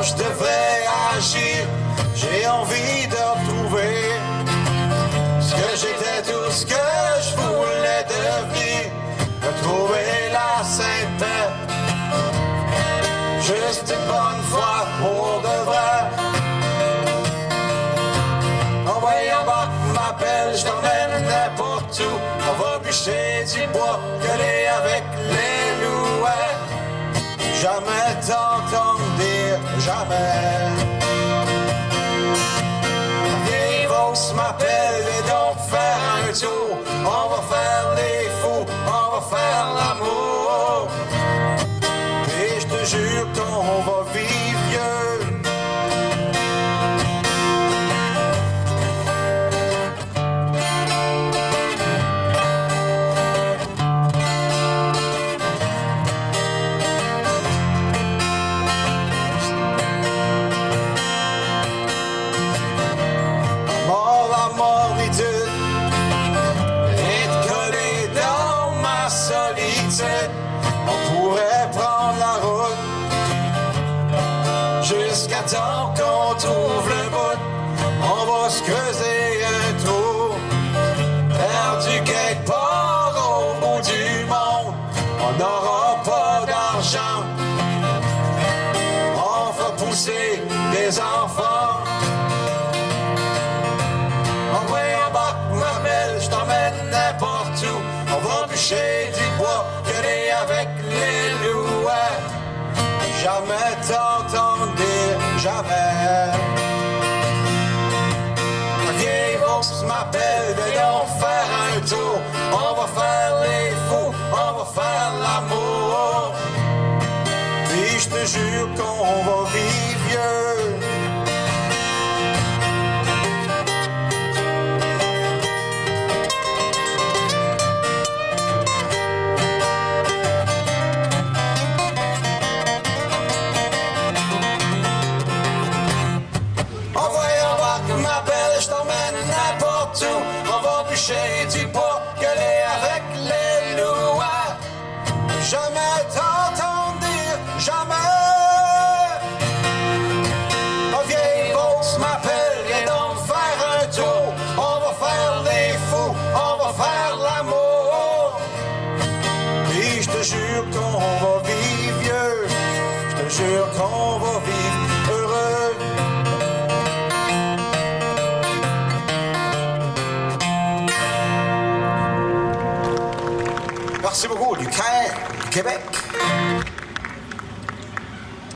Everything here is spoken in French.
je devrais agir. J'ai envie de retrouver ce que j'étais, tout ce que je voulais devenir. Retrouver la sainteté, juste une bonne fois pour de vrai. Envoyez Embarque m'appelle, je t'emmène n'importe où. On va bûcher du bois, gueuler avec les louets. Jamais t'entendre dire jamais. Vieille Vos m'appelle et donc faire un tour. On va faire les fous, on va faire l'amour. Et je te jure qu'on va vivre vieux. On pourrait prendre la route jusqu'à temps qu'on trouve le bout. On va se creuser un trou perdu quelque part au bout du monde. On n'aura pas d'argent, on fera pousser des enfants. Envoyez Embarque m'appelle, je t'emmène n'importe où. On va bûcher du bois, gueuler avec les louets. Jamais t'entendre dire jamais. Vieille Vos m'appelle, viens donc faire un tour. On va faire les fous, on va faire l'amour. Puis je te jure qu'on va vivre vieux. On va bûcher du bois, gueuler avec les louets. Jamais t'entendre dire jamais. Ma vieille Vos m'appelle, viens donc faire un tour. On va faire les fous, on va faire l'amour. Puis je te jure qu'on va vivre vieux. Je te jure qu'on va vivre heureux. Merci beaucoup, du Kain, du Québec.